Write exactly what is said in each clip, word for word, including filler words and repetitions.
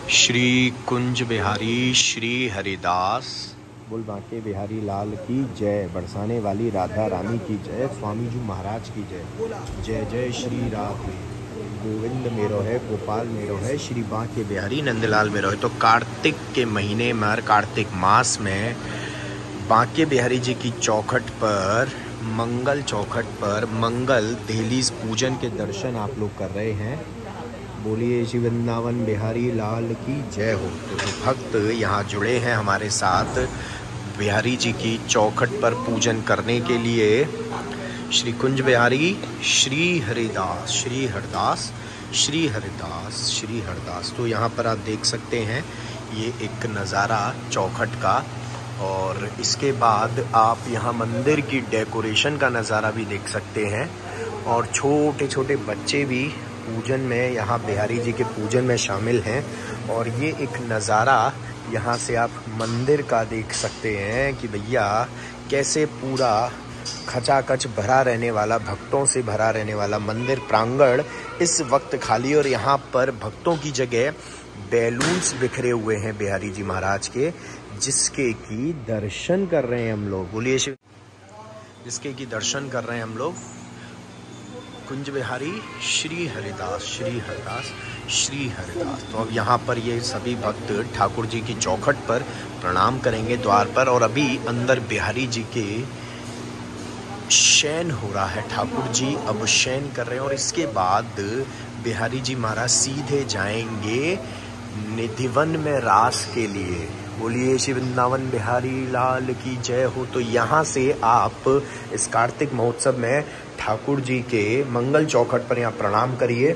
श्री कुंज बिहारी श्री हरिदास। बोल बांके बिहारी लाल की जय, बरसाने वाली राधा रानी की जय, स्वामी जी महाराज की जय। जय जय श्री राधे गोविंद मेरो है, गोपाल मेरो है, श्री बांके बिहारी नंदलाल मेरो है। तो कार्तिक के महीने में, कार्तिक मास में बांके बिहारी जी की चौखट पर, मंगल चौखट पर मंगल दहलीज पूजन के दर्शन आप लोग कर रहे हैं। बोलिए श्री वृंदावन बिहारी लाल की जय हो। तो जो भक्त यहाँ जुड़े हैं हमारे साथ बिहारी जी की चौखट पर पूजन करने के लिए, श्री कुंज बिहारी श्री हरिदास श्री हरदास श्री हरिदास श्री हरदास। तो यहाँ पर आप देख सकते हैं ये एक नज़ारा चौखट का, और इसके बाद आप यहाँ मंदिर की डेकोरेशन का नज़ारा भी देख सकते हैं। और छोटे छोटे बच्चे भी पूजन में, यहाँ बिहारी जी के पूजन में शामिल हैं। और ये एक नज़ारा यहाँ से आप मंदिर का देख सकते हैं कि भैया कैसे पूरा खचाखच भरा रहने वाला, भक्तों से भरा रहने वाला मंदिर प्रांगण इस वक्त खाली। और यहाँ पर भक्तों की जगह बैलून्स बिखरे हुए हैं बिहारी जी महाराज के, जिसके की दर्शन कर रहे हैं हम लोग। बोलिए शिव, जिसके की दर्शन कर रहे हैं हम लोग। कुंज बिहारी श्री हरिदास श्री हरदास श्री हरिदास। तो अब यहाँ पर ये सभी भक्त ठाकुर जी की चौखट पर प्रणाम करेंगे द्वार पर। और अभी अंदर बिहारी जी के शयन हो रहा है, ठाकुर जी अब शयन कर रहे हैं। और इसके बाद बिहारी जी महाराज सीधे जाएंगे निधिवन में रास के लिए। बोलिए श्री वृंदावन बिहारी लाल की जय हो। तो यहाँ से आप इस कार्तिक महोत्सव में ठाकुर जी के मंगल चौखट पर यहाँ प्रणाम करिए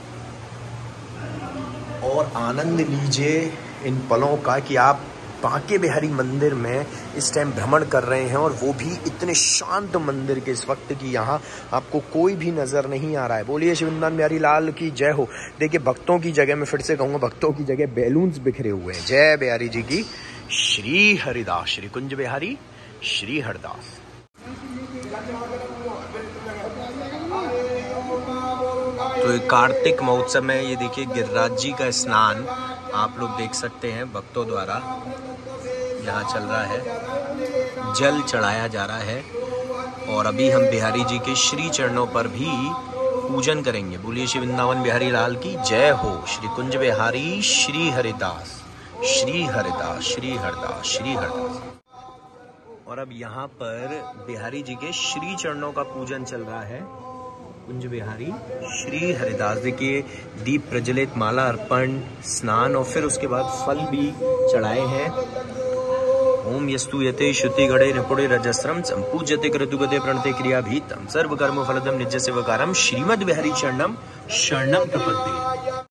और आनंद लीजिए इन पलों का कि आप बांके बिहारी मंदिर में इस टाइम भ्रमण कर रहे हैं। और वो भी इतने शांत मंदिर के इस वक्त की यहाँ आपको कोई भी नजर नहीं आ रहा है। बोलिए श्री वृंदावन बिहारी लाल की जय हो। देखिए भक्तों की जगह, मैं फिर से कहूँगा, भक्तों की जगह बैलून्स बिखरे हुए हैं। जय बिहारी जी की श्री हरिदास श्री कुंज बिहारी श्री हरदास। तो कार्तिक महोत्सव में ये देखिए गिरिराज जी का स्नान आप लोग देख सकते हैं, भक्तों द्वारा यहाँ चल रहा है, जल चढ़ाया जा रहा है। और अभी हम बिहारी जी के श्री चरणों पर भी पूजन करेंगे। बोलिए श्री वृंदावन बिहारी लाल की जय हो। श्री कुंज बिहारी श्री हरिदास श्री हरिदास श्री हरदास श्री हरदास। और अब यहाँ पर बिहारी जी के श्री चरणों का पूजन चल रहा है। कुंज बिहारी श्री हरिदास, देखिए दीप प्रज्वलित, माला अर्पण, स्नान और फिर उसके बाद फल भी चढ़ाए हैं। ओम यस्तु यते श्रुति गणे निपुणे रजस्रम संपूज्यते क्रतुगते प्रणते क्रिया भीतम सर्व कर्म फलदम निज सेवकारम श्रीमद बिहारी चरणम शरणम प्रपद्ये।